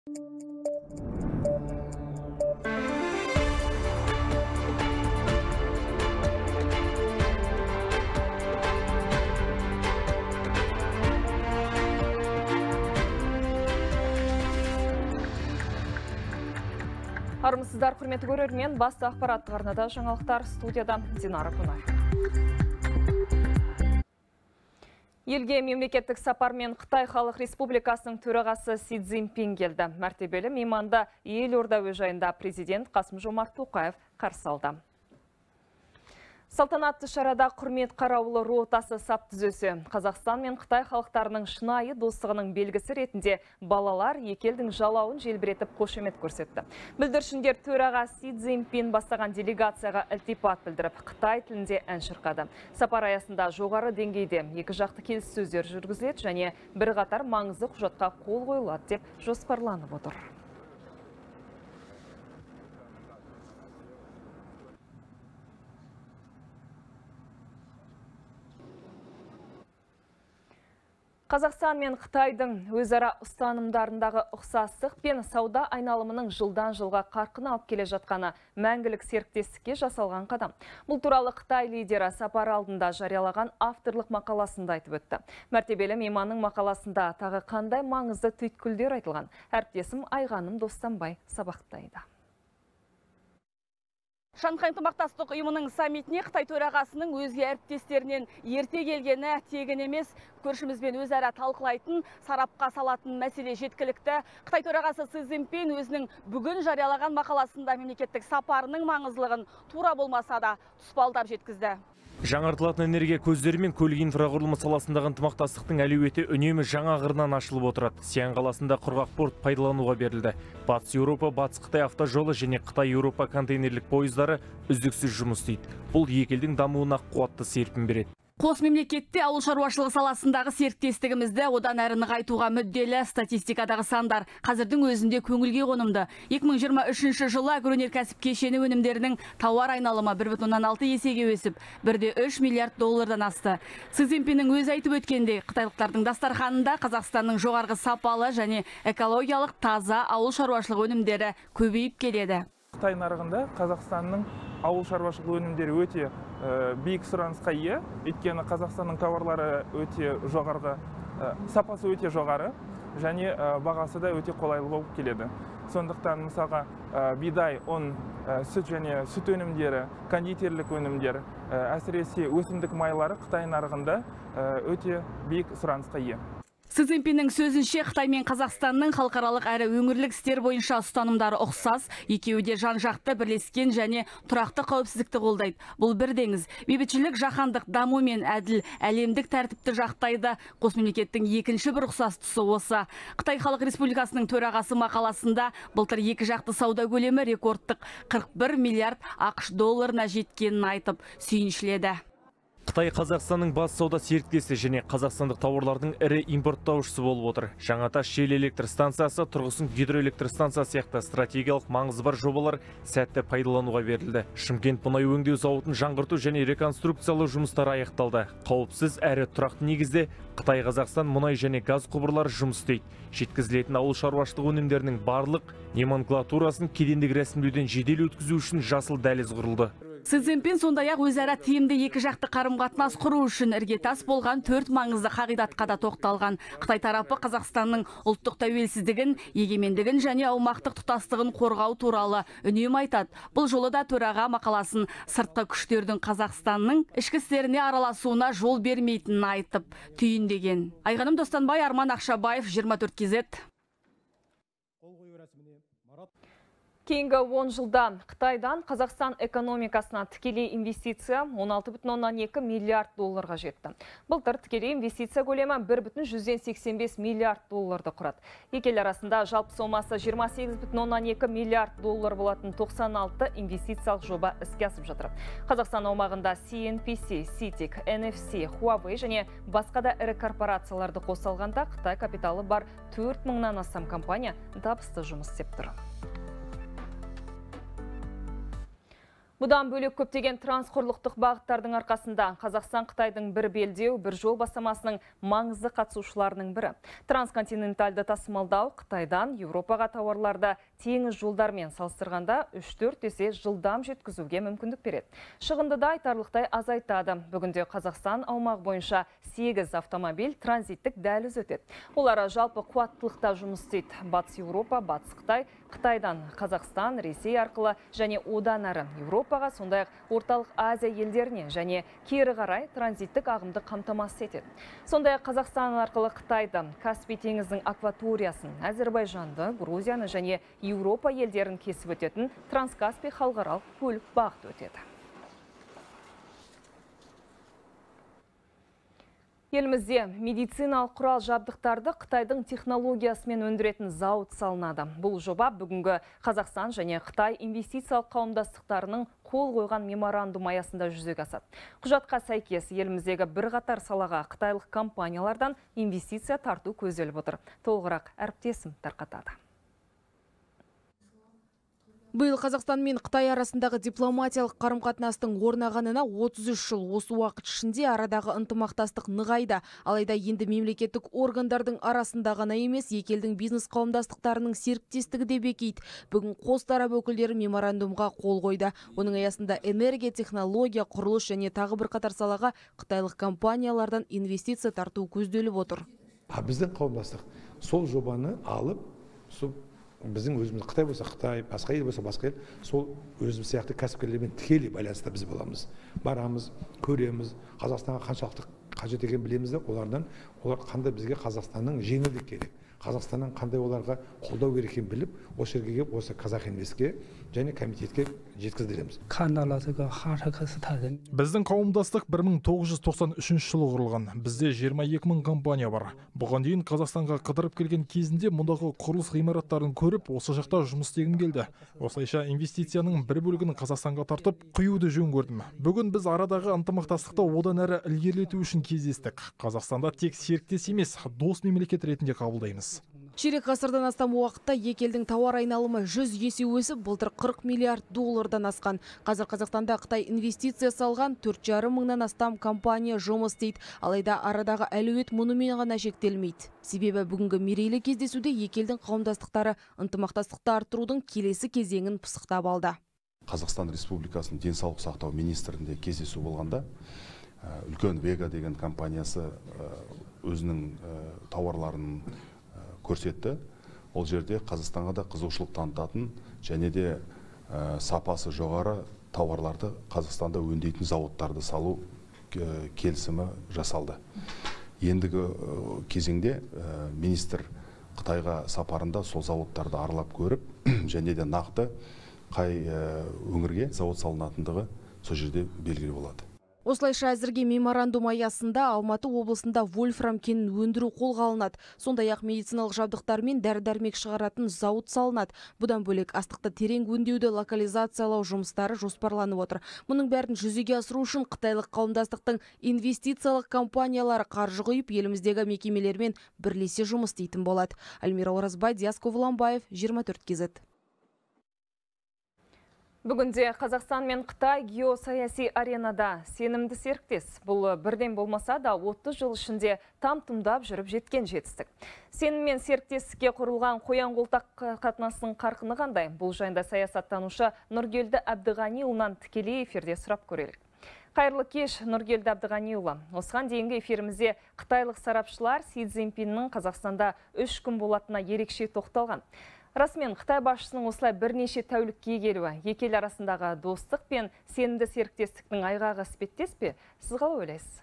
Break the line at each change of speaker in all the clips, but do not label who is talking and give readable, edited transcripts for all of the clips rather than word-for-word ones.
Армысыздар, құрметті көрермен, басты ақпараттық арнада жаңалықтар, студияда Динара Кунай. Елге мемлекеттік сапармен Қытай Халық Республикасының төрағасы Си Цзиньпин келді. Мәртебелі мейманды елорда әуежайында президент Қасым-Жомарт Тоқаев қарсы алды. Салтанатты шарада құрмет қарауылы ротасы сап түзесі. Қазақстан мен Қытай халықтарының шынайы достығының белгісі ретінде балалар екі елдің жалауын желбіретіп қошемет көрсетті. Бүлдіршіндер төраға Си Цзиньпин бастаған делегацияға ілтипат білдіріп, Қытай тілінде ән шырқады. Сапар аясында жоғары деңгейде екі жақты келіссөздер жүргізіледі және бірқатар маңызды құжатқа қол қойылады деп жоспарланып отыр. Қазақстан мен Қытайдың өзара ұстанымдарындағы ұқсастық пен сауда айналымының жылдан жылға қарқын алып келе жатқаны мәңгілік серіктестікке жасалған қадам. Бұл туралы Қытай лидері сапар алдында жариялаған авторлық мақаласында айтып өтті. Мәртебелі мейманның мақаласында тағы қандай маңызды түйткілдер айтылған? Әріптесім Айғаным Достанбай сабақтайды.
Шанхай ынтымақтастық ұйымының саммитіне Қытай төрағасының өзге әріптестерінен ерте келгені тегін емес, көршімізбен өзара талқылайтын, сарапқа салатын мәселе жеткілікті. Қытай төрағасы Си Цзиньпин өзінің бүгін жариялаған мақаласында мемлекеттік сапарының маңыздылығын тура болмаса да тұспалдап жеткізді.
Жаңартылатын энергия көздері мен көлік инфрақұрылымы саласындағы ынтымақтастықтың әлеуеті үнемі жаңа қырынан ашылып отырады. Сиан қаласында құрғақ порт пайдалануға берілді. Батыс Еуропа, Батыс Қытай автожолы және Қытай Еуропа контейнерлік пойыздары үздіксіз жұмыс істейді. Бұл екі елдің дамуына қуатты серпін береді.
Қос мемлекетте ауыл шаруашылығы саласындағы серіктестігімізді одан әрі нығайтуға мүдделі. Статистикадағы сандар қазірдің өзінде көңілге қонымды. 2023 жылы агроөнеркәсіп кешені өнімдерінің тауар айналымы 1,6 есеге өсіп, 1,3 миллиард доллардан асты. Си Цзиньпиннің өзі айтып өткендей, қытайлықтардың дастарханында Қазақстанның жоғарғы сапалы және экологиялық таза ауыл шаруашылығы өнімдері көбейіп келеді.
Қытай нарығында Қазақстанның ауыл шаруашылығы өнімдері өте биік сұранысқа ие. Өйткені Қазақстанның тауарлары өте жоғарғы, сапасы өте жоғары және бағасы да өте қолайлы болып келеді. Сондықтан мысалға бидай, ұн, сүт және сүт өнімдері, кондитерлік өнімдер, әсіресе өсімдік майлары Қытай нарығында өте биік сұранысқа ие.
Си Цзиньпиннің сөзінше Қытай мен Қазақстанның халықаралық әрі өңірлік істер бойынша ұстанымдары ұқсас, екеуі де жан-жақты бірлескен және тұрақты қауіпсіздікті қолдайды. Бұл бір деңіз. Бейбітшілік, жаһандық даму мен әділ әлемдік тәртіпті жақтайды. Қос мемлекеттің екінші бір ұқсас тұсы осы. Қытай Халық Республикасының төрағасы мақаласында былтыр екі жақты сауда көлемі рекордтық 41 миллиард ақш долларына жеткенін айтып сүйіншіледі.
Қытай Қазақстанның бас сауда серіктесі және қазақстандық тауарлардың ірі импорттаушысы болып отыр. Жаңатас жел электр станциясы, Тұрғысын гидроэлектр станциясы сияқты стратегиялық маңызы бар жобалар сәтті пайдалануға берілді. Шымкент мұнай өңдеу зауытын жаңғырту және реконструкциялау жұмыстары аяқталды. Қауіпсіз әрі тұрақты негізде Қытай Қазақстан мұнай және газ құбырлары жұмыс істейді. Жеткізілетін ауыл шаруашылығы өнімдерінің барлық номенклатурасын кедендік рәсімдеуден жедел өткізу үшін жасыл дәліз құрылды.
Си Цзиньпин сондай-ақ өзара тиімді екі жақты қарым-қатынас құру үшін іргетас болған 4 маңызды қағидатқа да тоқталған. Қытай тарапы Қазақстанның ұлттық тәуелсіздігін, егемендігін және аумақтық тұтастығын қорғау туралы үнемі айтады. Бұл жолы да төраға мақаласын сыртқы күштердің Қазақстанның ішкі істеріне араласуына жол бермейтінін айтып түйіндеген. Айғаным Достанбай, Арман Ақшабаев, 24 KZ.
Кейінгі 10 жылда Қытайдан Қазақстан экономикасына тікелей инвестиция 16,2 миллиард долларға жетті. Былтыр тікелей инвестиция көлемі 1,185 миллиард долларды құрады. Екі ел арасында жалпы сомасы 28,2 миллиард доллар болатын 96 инвестициялық жоба іске асып жатыр. Қазақстан аумағында CNPC, CITIC, NFC, Huawei және басқа да ірі корпорацияларды қоса алғанда Қытай капиталы бар 4000-нан астам компания табысты жұмыс істеп тұр. Бұдан бөлек көптеген трансқұрлықтық бағыттардың арқасында Қазақстан Қытайдың бір белдеу, бір жол бастамасының маңызды қатысушыларының бірі. Трансконтинентальды тасымалдау Қытайдан Еуропаға тауарларды теңіз жолдармен салыстырғанда 3-4 есе жылдам жеткізуге мүмкіндік береді. Шығынды да айтарлықтай азайтады. Бүгінде Қазақстан аумағы бойынша 8 автомобиль транзиттік дәліз өтеді. Олар жалпы қуаттылықта жұмыс істейді. Батыс Еуропа, Батыс Қытай, Қытайдан Қазақстан, Ресей арқылы және одан әрі Еуропаға, сондай-ақ Орталық Азия елдеріне және кері қарай транзиттік ағымды қамтамасыз етеді. Сондай-ақ Қазақстан арқылы Қытайды, Каспий теңізінің акваториясын, Әзербайжанды, Грузияны және Еуропа елдерін кесіп өтетін Транскаспий халықаралық көлік бағыты өтеді. Елімізде медициналық құрал жабдықтарды Қытайдың технологиясымен өндіретін зауыт салынады. Бұл жоба бүгінгі Қазақстан және Қытай инвестициялық қауымдастықтарының қол қойған меморандум аясында жүзеге асады. Құжатқа сәйкес еліміздегі бірқатар салаға қытайлық компаниялардан инвестиция тарту көзделіп отыр. Толығырақ әріптесім тарқатады.
Биыл Қазақстан мен Қытай арасындағы дипломатиялық қарым-қатынастың орнағанына 33 жыл. Осы уақыт ішінде арадағы ынтымақтастық нығайды. Алайда енді мемлекеттік органдардың арасында ғана емес, екі елдің бизнес қауымдастықтарының серіктестігі де бекейді. Бүгін қос тарап өкілдері меморандумға қол қойды. Оның аясында энергия, технология, құрылыс және тағы бірқатар салаға қытайлық компаниялардан инвестиция тарту көзделіп отыр.
Біздің қауымдастық сол жобаны алып, біздің өзіміз Қытай болса Қытай, басқа ел болса басқа ел, сол өзіміз сияқты кәсіпкерлермен тікелей байланыста біз боламыз. Барамыз, көреміз, Қазақстанға қаншалықты қажет екенін білеміз де, олар қандай бізге Қазақстанның жеңілдік керек, Қазақстанның қандай оларға қолдау керек екенін біліп, осы жерге келіп, осы Қазақ инвестке және комитетке жеткіздіреміз.
Біздің қауымдастық 1993 жылы құрылған. Бізде 22 000 компания бар. Бұған дейін Қазақстанға қыдырып келген кезінде мұндағы құрылыс ғимараттарын көріп, осы жақта жұмыс істегім келді. Осылайша инвестицияның бір бөлігін Қазақстанға тартып, құюды жөн көрдім. Бүгін біз арадағы ынтымақтастықты одан әрі ілгерілету үшін кездестік. Қазақстанда тек серіктес емес, дос мемлекет ретінде қабылдаймыз.
Ширек ғасырдан астам уақытта екі елдің тауар айналымы 100 есе өсіп, былтыр 40 миллиард доллардан асқан. Қазір Қазақстанда Қытай инвестиция салған 4,5 мыңнан астам компания жұмыс істейді. Алайда арадағы әлеует мұнымен ғана шектелмейді. Себебі бүгінгі мерейлі кездесуде екі елдің қауымдастықтары ынтымақтастықты арттырудың келесі кезеңін пысықтап алды.
Қазақстан Республикасының денсаулық сақтау министрінде кездесу болғанда, үлкен Вега деген компаниясы өзінің тауарларын көрсетті. Ол жерде Қазақстанға да қызығушылық танытатын және де сапасы жоғары тауарларды Қазақстанда өңдейтін зауыттарды салу келісімі жасалды. Ендігі кезеңде министр Қытайға сапарында сол зауыттарды аралап көріп, және де нақты қай өңірге зауыт салынатындығы сол жерде белгілі болады.
Осылайша әзірге меморандум аясында Алматы облысында вольфрам кенін өндіру қолға алынады. Сондай-ақ медициналық жабдықтар мен дәрі-дәрмек шығаратын зауыт салынады. Бұдан бөлек астықты терең өңдеуді локализациялау жұмыстары жоспарланып отыр. Мұның бәрін жүзеге асыру үшін қытайлық қауымдастықтың инвестициялық компаниялары қаржы құйып, еліміздегі мекемелермен бірлесе жұмыс істейтін болады. Альмира Оразбай, Диас Ковламбаев, 24 KZ.
Бүгінде Қазақстан мен Қытай геосаяси аренада сенімді серіктес. Бұл бірден болмаса да 30 жыл ішінде там-тұмдап жүріп жеткен жетістік. Сенім мен серіктестікке құрылған қоян-қолтақ қатынасының қарқыны қандай? Бұл жайында саясаттанушы Нұргелді Әбдіғаниұлынан тікелей эфирде сұрап көрелік. Қайырлы кеш, Нұргелді Әбдіғаниұлы. Осыған дейінгі эфирімізде қытайлық сарапшылар Си Цзиньпиннің Қазақстанда 3 күн болатынына ерекше тоқталған. Расымен, Қытай басшысының осылай бірнеше тәулікке келуі екі ел арасындағы достық пен сенімді серіктестіктің айғағы іспеттес пе? Сіз қалай ойлайсыз?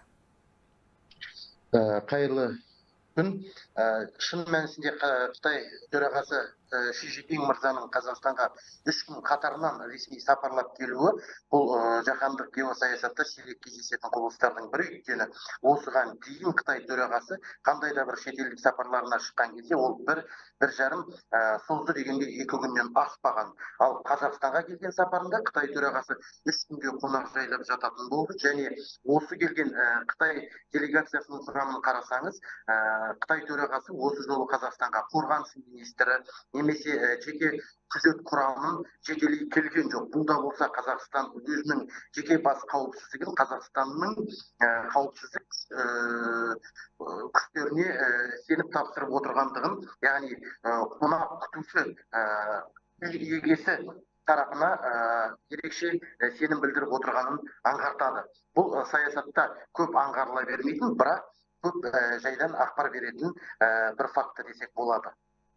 Қайырлы күн. Шын мәнісінде Қытай төрағасы Ши Цзиньпин мырзаның Қазақстанға 3 күн қатарынан ресми сапарлап келуі бұл жаһандық геосаясатта сирек кездесетін құбылыстардың бірі. Өйткені осыған дейін Қытай төрағасы қандай да бір шетелдік сапарларына шыққан кезде ол бір жарым созды дегенде 2 күннен аспаған. Ал Қазақстанға келген сапарында Қытай төрағасы 3 күнге қонақ жайлап жататын болды. Және осы келген Қытай делегациясының құрамын қарасаңыз, Қытай төрағасы осы жолы Қазақстанға қорғаныс министрі немесе жеке күзет құрамын жетелей келген жоқ. Бұл да болса Қазақстан өзінің жеке бас қауіпсіздігін Қазақстанның қауіпсіздік күштеріне сеніп тапсырып отырғандығын, яғни қонақ күтуші егесі тарапына ерекше сенім білдіріп отырғанын аңғартады. Бұл саясатта көп аңғарыла бермейтін, бірақ көп жайдан ақпар беретін бір факті десек болады.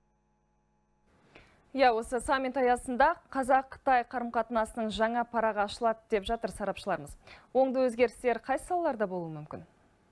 Осы саммит аясында Қазақ-Қытай қарым-қатынасының жаңа парағы ашылады деп жатыр сарапшыларымыз. Оңды өзгерістер қай салаларда болуы мүмкін?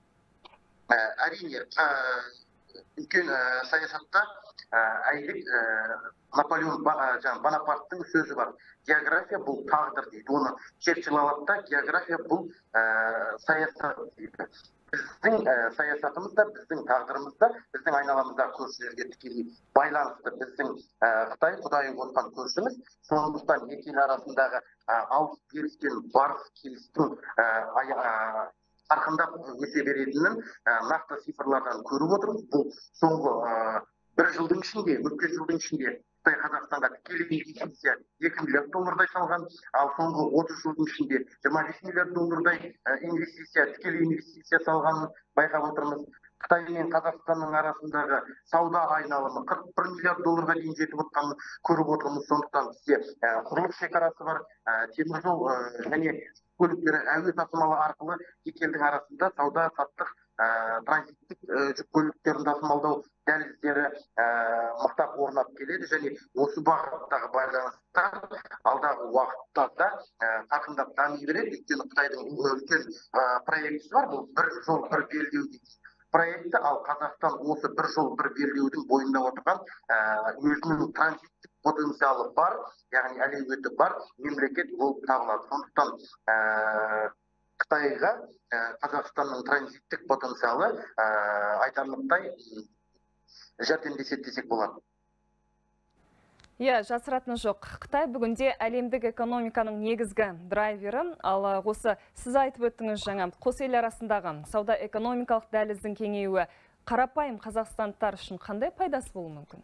Әрине, үлкен саясатта әйдік Наполеон Бонапарттың сөзі бар. География бұл тағдыр дейді. Оны Черчилль алады, география бұл саясат дейді. Біздің саясатымызда, біздің тағдырымызда, біздің айналамыздағы көршілерге тікелей байланысты. Біздің Қытай құдайы қосқан көршіміз, сондықтан екі ел арасындағы алыс берістен барыс келістің қарқындап өсе беретінін нақты цифрлардан көріп отырмыз. Бұл соңғы бір жылдың ішінде, өткен жылдың ішінде Қытай Қазақстанға тікелей инвестиция 2 миллиард доллардай салған, ал соңғы 30 жылдың ішінде 25 миллиард доллардай тікелей инвестиция салғанын байқап отырмыз. Қытай мен Қазақстанның арасындағы сауда айналымы 41 миллиард долларға дейін жетіп отқанын көріп отырмыз. Сондықтан бізде құрылыс шекарасы бар, теміржол және көліктері әуе тасымалы арқылы екі елдің арасында сауда саттық транзиттік жүк көліктерін тасымалдау дәліздері мықтап орнап келеді және осы бағыттағы байланыстар алдағы уақытта да қарқындап дами береді. Өйткені Қытайдың үлкен проектісі бар, бұл бір жол бір белдеу дейді проекті, ал Қазақстан осы бір жол бір белдеудің бойында отырған өзінің транзиттік потенциалы бар, яғни әлеуеті бар мемлекет болып табылады. Сондықтан Қытайға Қазақстанның транзиттік потенциалы айтарлықтай жәрдемдеседі десек болады.
Жасыратыны жоқ. Қытай бүгінде әлемдік экономиканың негізгі драйвері, ал осы сіз айтып өттіңіз жаңа қос ел арасындағы сауда экономикалық дәліздің кеңеюі қарапайым қазақстандықтар үшін қандай пайдасы болуы мүмкін?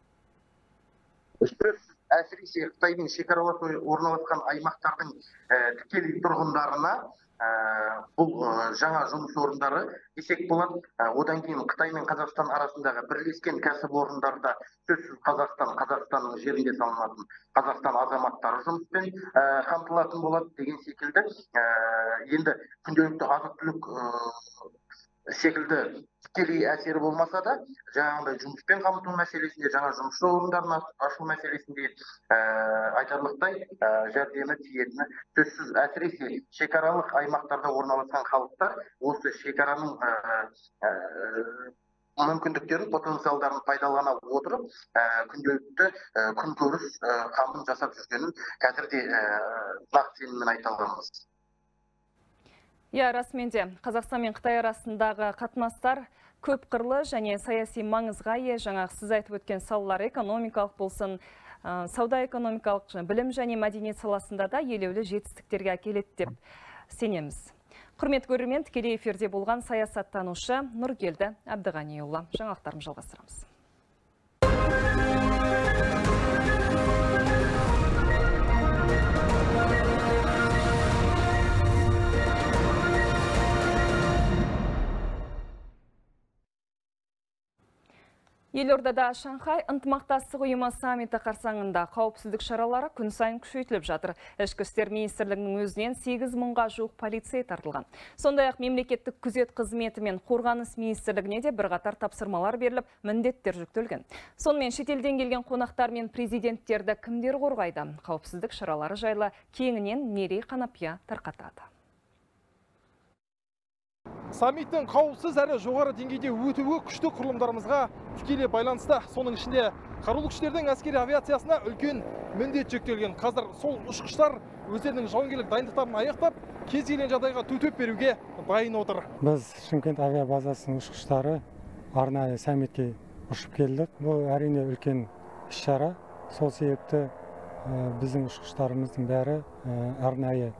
Әсіресе Қытайдың шекаралас орналасқан аймақтардың тікелей тұрғындарына бұл жаңа жұмыс орындары десек болады. Одан кейін Қытай мен Қазақстан арасындағы бірлескен кәсіпорындарда сөзсіз Қазақстанның жерінде салынатын Қазақстан азаматтары жұмыспен қамтылатын болады деген секілді. Енді күнделікті азық-түлік секілді тікелей әсері болмаса да, жаңағыдай жұмыспен қамту мәселесінде, жаңа жұмыс орындарын ашу мәселесінде айтарлықтай жәрдемі тиетіні сөзсіз. Әсіресе шекаралық аймақтарда орналасқан халықтар осы шекараның мүмкіндіктерін, потенциалдарын пайдалана отырып, күнделікті күнкөріс қамын жасап жүргенін қазірде нақты сеніммен айта аламыз.
Расменде Қазақстан мен Қытай арасындағы қатынастар көп қырлы және саяси маңызға ие. Жаңағы сіз айтып өткен салалар экономикалық болсын, сауда экономикалық, білім және мәдениет саласында да елеулі жетістіктерге әкеледі деп сенеміз. Құрметті көрермен, тікелей эфирде болған саясаттанушы Нұргелді Әбдіғаниұлы. Жаңалықтарымызды жалғастырамыз. Елордада Шанхай ынтымақтастық ұйымы саммиті қарсаңында қауіпсіздік шаралары күн сайын күшейтіліп жатыр. Ішкі істер министрлігінің өзінен 8 мыңға жуық полицей тартылған. Сондай-ақ мемлекеттік күзет қызметі мен қорғаныс министрлігіне де бірқатар тапсырмалар беріліп, міндеттер жүктелген. Сонымен шетелден келген қонақтар мен президенттерді кімдер қорғайды? Қауіпсіздік шаралары жайлы кеңінен Мерей Қанапия тарқатады.
Саммиттің қауіпсіз әрі жоғары деңгейде өтуі күшті құрылымдарымызға тікелей байланысты. Соның ішінде қарулы күштердің әскери авиациясына үлкен міндет жүктелген. Қазір сол ұшқыштар өздерінің жауынгерлік дайындықтарын аяқтап, кез келген жағдайға төтеп беруге дайын отыр.
Біз Шымкент авиабазасының ұшқыштары арнайы саммитке ұшып келдік. Бұл әрине үлкен іс-шара. Сол себепті біздің ұшқыштарымыздың бәрі арнайы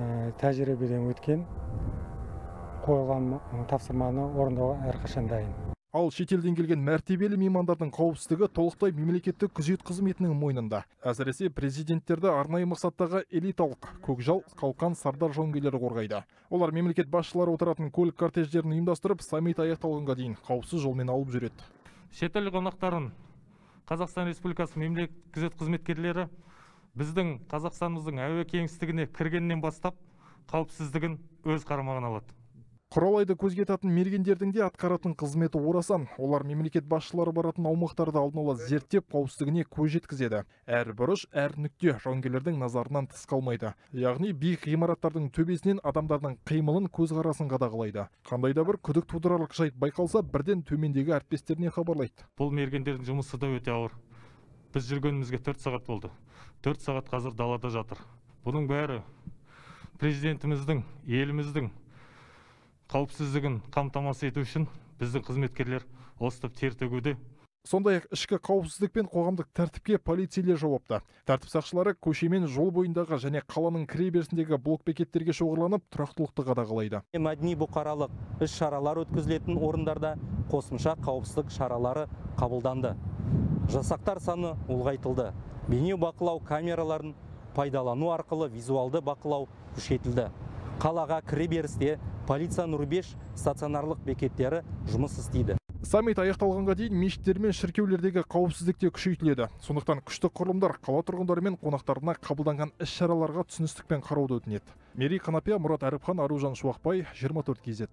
тәжірибеден өткен, қойылған тапсырманы орындауға әрқашан дайын.
Ал шетелден келген мәртебелі меймандардың қауіпсіздігі толықтай мемлекеттік күзет қызметінің мойнында. Әсіресе президенттерді арнайы мақсаттағы элиталық көкжал, қалқан, сардар жауынгерлері қорғайды. Олар мемлекет басшылары отыратын көлік кортеждерін ұйымдастырып, саммит аяқталғанға дейін қауіпсіз жолмен алып жүреді.
Шетел қонақтарын Қазақстан Республикасы мемлекеттік күзет қызметкерлері біздің Қазақстанымыздың әуе кеңістігіне кіргеннен бастап қауіпсіздігін өз қарамағына алады.
Құралайды көзге татын мергендердің де атқаратын қызметі орасан. Олар мемлекет басшылары баратын аумақтарды алдын ала зерттеп, қауіпсіздігіне көз жеткізеді. Әр бұрыш, әр нүкте жауынгерлердің назарынан тыс қалмайды. Яғни биік ғимараттардың төбесінен адамдардың қимылын, көзқарасын қадағалайды. Қандай да бір күдік тудырарлық жайт байқалса, бірден төмендегі әріптестеріне хабарлайды.
Бұл мергендердің жұмысы да өте ауыр. Біз жүргенімізге 4 сағат болды. 4 сағат қазір далада жатыр. Бұның бәрі президентіміздің, еліміздің қауіпсіздігін қамтамасыз ету үшін біздің қызметкерлер осып тер төгуде.
Сондай-ақ ішкі қауіпсіздік пен қоғамдық тәртіпке полицейлер жауапты. Тәртіп сақшылары көшемен жол бойындағы және қаланың кіреберісіндегі блокбекеттерге шоғырланып, тұрақтылықты қадағалайды.
Мәдени бұқаралық іс-шаралар өткізілетін орындарда қосымша қауіпсіздік шаралары қабылданды. Жасақтар саны ұлғайтылды. Бейне бақылау камераларын пайдалану арқылы визуалды бақылау күшейтілді. Қалаға кіреберісте полиция Нұрбеш стационарлық бекеттері жұмыс істейді.
Саммит аяқталғанға дейін мешіттер мен шіркеулердегі қауіпсіздікте күшейтіледі. Сондықтан күшті құрылымдар қала тұрғындары мен қонақтарына қабылданған іс-шараларға түсіністікпен қарауды өтінеді. Мерей Қанапия, Мұрат Әріпхан, Аружан Шуақбай, 24 KZ.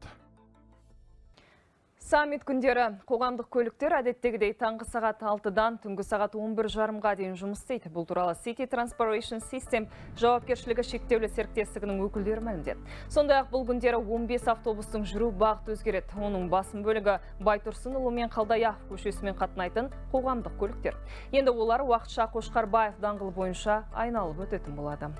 Саммит күндері қоғамдық көліктер әдеттегідей таңғы сағат 6-дан түнгі сағат 11:30-ға дейін жұмыс істейді. Бұл туралы City Transportation System жауапкершілігі шектеулі серіктестігінің өкілдері мәлімдеді. Сондай-ақ бұл күндері 15 автобустың жүру бағыты өзгереді. Оның басым бөлігі Байтұрсынұлы мен Қалдаяқов көшесімен қатынайтын қоғамдық көліктер. Енді олар уақытша Қошқарбаев даңғылы бойынша айналып өтетін болады.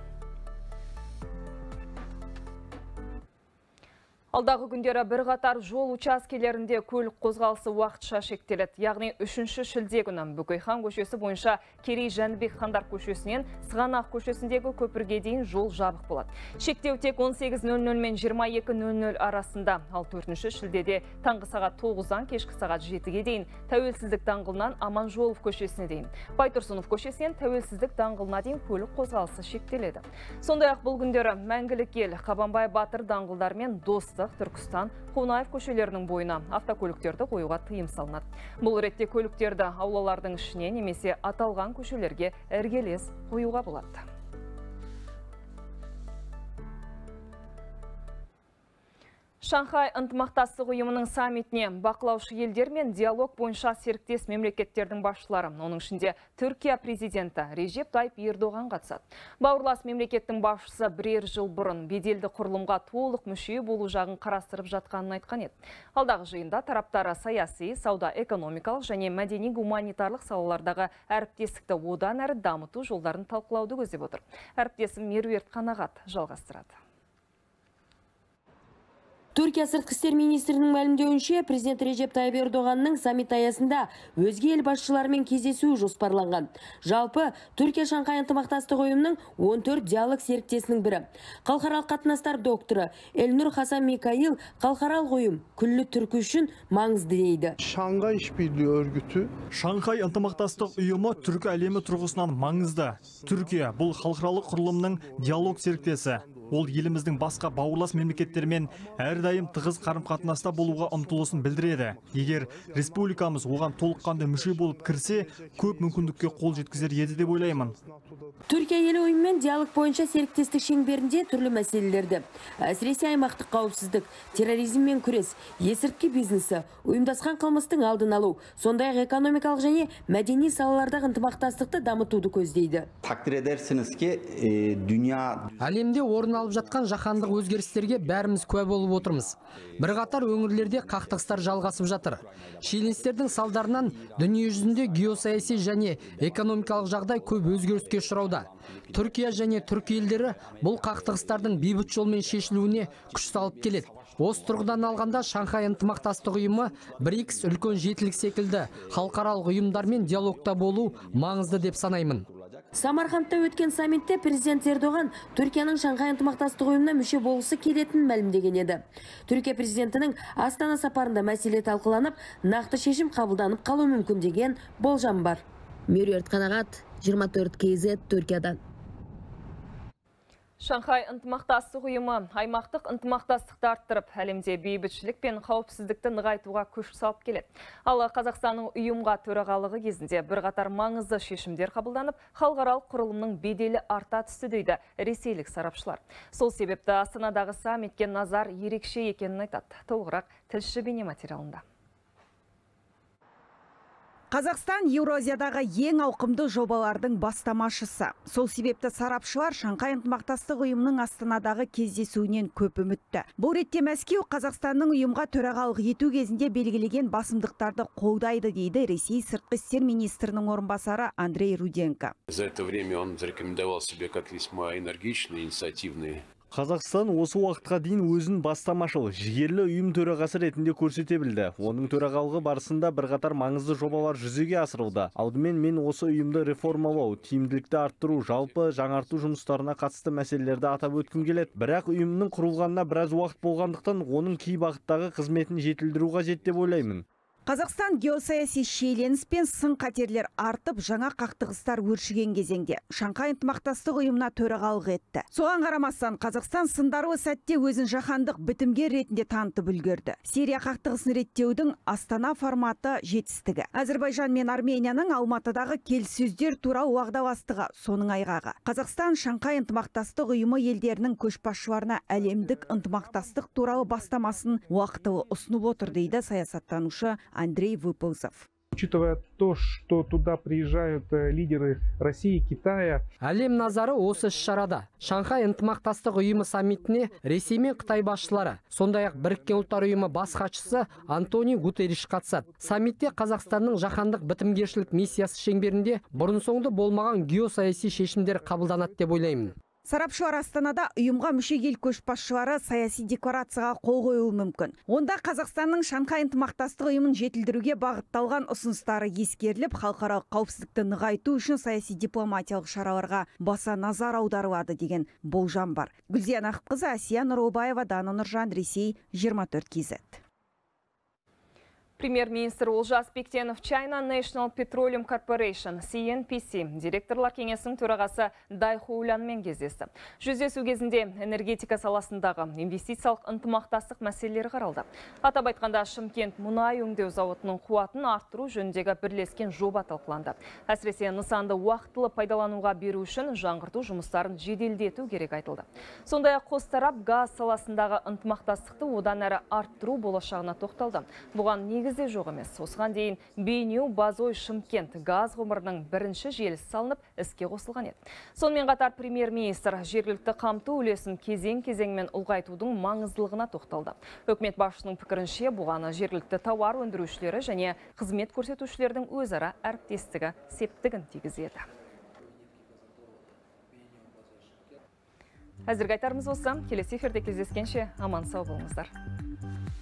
Алдағы күндері бірқатар жол учаскелерінде көлік қозғалысы уақытша шектеледі. Яғни 3 шілде күні Бөкейхан көшесі бойынша Керей Жәнібек хандар көшесінен Сығанақ көшесіндегі көпірге дейін жол жабық болады. Шектеу тек 18:00 мен 22:00 арасында. Ал 4 шілдеде таңғы сағат 9-дан кешкі сағат 7-ге дейін Тәуелсіздік даңғылынан Аманжолов көшесіне дейін, Байтұрсынов көшесінен Тәуелсіздік даңғылына дейін көлік қозғалысы шектеледі. Сондай-ақ бұл күндері Мәңгілік ел, Қабанбай Батыр даңғылдары мен Достық, Түркістан, Қонаев көшелерінің бойына автокөліктерді қоюға тыйым салынады. Бұл ретте көліктерді аулалардың ішіне немесе аталған көшелерге іргелес қоюға болады. Шанхай ынтымақтастық ұйымының саммитіне бақылаушы елдер мен диалог бойынша серіктес мемлекеттердің басшылары, оның ішінде Түркия президенті Режеп Тайып Ердоған қатысады. Бауырлас мемлекеттің басшысы бірер жыл бұрын беделді құрылымға толық мүше болу жағын қарастырып жатқанын айтқан еді. Алдағы жиында тараптары саяси, сауда-экономикалық және мәдени-гуманитарлық салалардағы әріптестікті одан әрі дамыту жолдарын талқылауды көздеп отыр. Әріптесім Меруерт Қанағат жалғастырады.
Түркия сыртқы істер министрінің мәлімдеуінше, президент Режеп Тайып Ердоғанның саммит аясында өзге ел басшыларымен кездесуі жоспарланған. Жалпы, Түркия Шанхай ынтымақтастық ұйымының 14 диалог серіктесінің бірі. Халықаралық қатынастар докторы Эльнур Хасан Микаил халықаралық ұйым күллі түркі үшін маңызды дейді.
Шанхай ынтымақтастық ұйымы түркі әлемі тұрғысынан маңызды. Түркия бұл халықаралық құрылымның диалог серіктесі. Ол еліміздің басқа бауырлас мемлекеттермен әрдайым тығыз қарым-қатынаста болуға ұмтылысын білдіреді. Егер республикамыз оған толыққанды мүше болып кірсе, көп мүмкіндікке қол жеткізер еді деп ойлаймын.
Түркия елі ұйыммен диалог бойынша серіктестік шеңберінде түрлі мәселелерді, әсіресе аймақтық қауіпсіздік, терроризммен күрес, есірткі бизнесі, ұйымдасқан қылмыстың алдын алу, сондай-ақ экономикалық және мәдени салалардағы ынтымақтастықты дамытуды көздейді.
Takdir edersiniz ki
әлемде орын алып жатқан жаһандық өзгерістерге бәріміз куә болып отырмыз. Бірқатар өңірлерде қақтығыстар жалғасып жатыр. Шиеленістердің салдарынан дүние жүзінде геосаяси және экономикалық жағдай көп өзгеріске ұшырауда. Түркия және түркі елдері бұл қақтығыстардың бейбіт жолмен шешілуіне күш салып келеді. Осы тұрғыдан алғанда Шанхай ынтымақтастық ұйымы БРИКС үлкен жетілік секілді халықаралық ұйымдармен диалогта болу маңызды деп санаймын.
Самарқандта өткен саммитте президент Ердоған Түркияның Шанхай ынтымақтастық ұйымына мүше болғысы келетінін мәлімдеген еді. Түркия президентінің Астана сапарында мәселе талқыланып, нақты шешім қабылданып қалуы мүмкін деген болжам бар. Меруерт Қанағат, 24 KZ, Түркиядан.
Шанхай ынтымақтастық ұйымы аймақтық ынтымақтастықты арттырып, әлемде бейбітшілік пен қауіпсіздікті нығайтуға күш салып келеді. Ал Қазақстанның ұйымға төрағалығы кезінде бірқатар маңызды шешімдер қабылданып, халықаралық құрылымның беделі арта түсті дейді ресейлік сарапшылар. Сол себепті Астанадағы саммитке назар ерекше екенін айтады. Толығырақ тілші бейнематериалында.
Қазақстан Еуразиядағы ең ауқымды жобалардың бастамашысы. Сол себепті сарапшылар Шанхай ынтымақтастық ұйымының Астанадағы кездесуінен көп үмітті. Бұл ретте Мәскеу Қазақстанның ұйымға төрағалық ету кезінде белгілеген басымдықтарды қолдайды дейді Ресей сыртқы істер министрінің орынбасары Андрей Руденко.
За это время он зарекомендовал себя как весьма энергичный, инициативный.
Қазақстан осы уақытқа дейін өзін бастамашыл, жігерлі ұйым төрағасы ретінде көрсете білді. Оның төрағалығы барысында бірқатар маңызды жобалар жүзеге асырылды. Алдымен мен осы ұйымды реформалау, тиімділікті арттыру, жалпы жаңарту жұмыстарына қатысты мәселелерді атап өткім келеді. Бірақ ұйымның құрылғанына біраз уақыт болғандықтан, оның кей бағыттағы қызметін жетілдіру қажет деп ойлаймын.
Қазақстан геосаяси шиеленіс пен сын қатерлер артып, жаңа қақтығыстар өршіген кезеңде Шанхай ынтымақтастық ұйымына төрағалық етті. Соған қарамастан Қазақстан сындарлы сәтте өзін жаһандық бітімгер ретінде танытып үлгерді. Сирия қақтығысын реттеудің Астана форматы жетістігі. Әзербайжан мен Арменияның Алматыдағы келіссөздер туралы уағдаластығы соның айғағы. Қазақстан Шанхай ынтымақтастық ұйымы елдерінің көшбасшыларына әлемдік ынтымақтастық туралы бастамасын уақытылы ұсынып отыр дейді саясаттанушы Андрей Выползов.
Учитывая то, что туда приезжают лидеры России, Китая.
Әлем назары осы іс-шарада. Шанхай ынтымақтастық ұйымы саммитіне Ресей мен Қытай басшылары, сондай-ақ Біріккен ұлттар ұйымы бас хатшысы Антонио Гутерриш қатысады. Саммитте Қазақстанның жаһандық бітімгершілік миссиясы шеңберінде бұрын-соңды болмаған геосаяси шешімдер қабылданады деп ойлаймын.
Сарапшылар Астанада ұйымға мүше ел көшбасшылары саяси декларацияға қол қоюы мүмкін. Онда Қазақстанның Шанхай ынтымақтастық ұйымын жетілдіруге бағытталған ұсыныстары ескеріліп, халықаралық қауіпсіздікті нығайту үшін саяси дипломатиялық шараларға баса назар аударылады деген болжам бар. Гүлзия Нақыпқызы, Асия Нұрылбаева, Дана Нұржан, Ресей, 24 KZ.
Премьер-министр Олжас Бектенов China National Petroleum Corporation CNPC директорлар кеңесінің төрағасы Дай Хоулянмен кездесті. Жүздесу кезінде энергетика саласындағы инвестициялық ынтымақтастық мәселелері қаралды. Атап айтқанда Шымкент мұнай өңдеу зауытының қуатын арттыру жөніндегі бірлескен жоба талқыланды. Әсіресе нысанды уақытылы пайдалануға беру үшін жаңғырту жұмыстарын жеделдету керек айтылды. Сондай-ақ қос тарап газ саласындағы ынтымақтастықты одан әрі арттыру болашағына тоқталды. Бұған негізде жоқ емес. Осыған дейін Бейнеу, Базой, Шымкент газ құбырының бірінші желісі салынып іске қосылған еді. Сонымен қатар премьер-министр жергілікті қамту үлесін кезең-кезеңмен ұлғайтудың маңыздылығына тоқталды. Үкімет басшысының пікірінше бұған жергілікті тауар өндірушілері және қызмет көрсетушілердің өзара әріптестігі септігін тигізеді. Әзірге айтарымыз осы. Келесі эфирде кездескенше аман сау болыңыздар.